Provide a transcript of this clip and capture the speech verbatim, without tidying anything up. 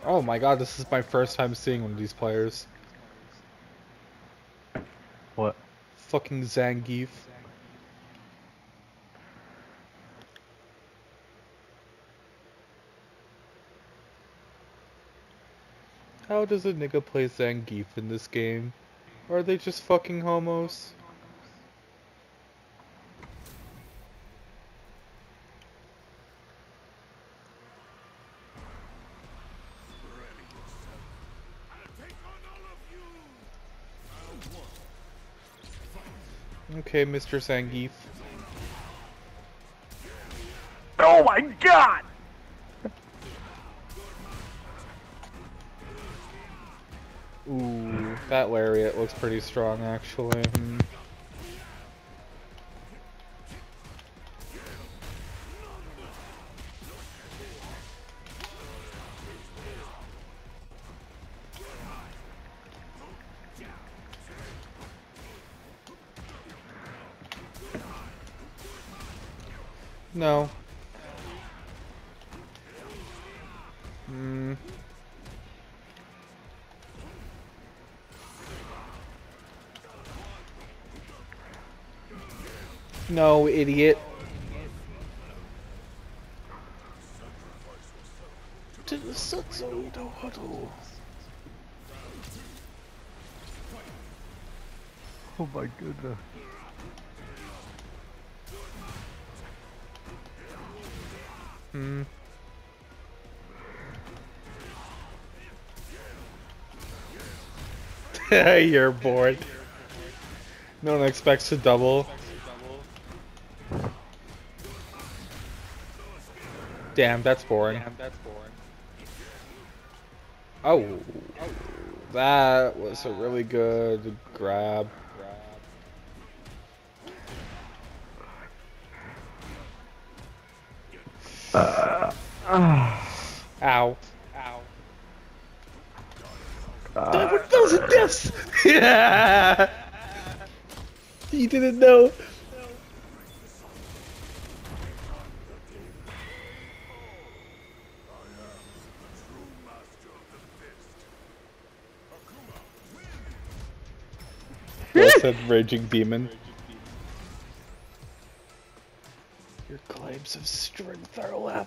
Oh my god, this is my first time seeing one of these players. What? Fucking Zangief. How does a nigga play Zangief in this game? Or are they just fucking homos? Okay, Mister Zangief. Oh my god! Ooh, that lariat looks pretty strong, actually. Hmm. No. Hmm. No, idiot. To the Satsudo Huddle. Oh my goodness. Hmm. You're bored. No one expects to double. Damn, that's boring. Oh, that was a really good grab. Uh, uh, Ow. uh, That was a diss! Yeah! You didn't know. Well said, Raging Demon. Your claims of strength are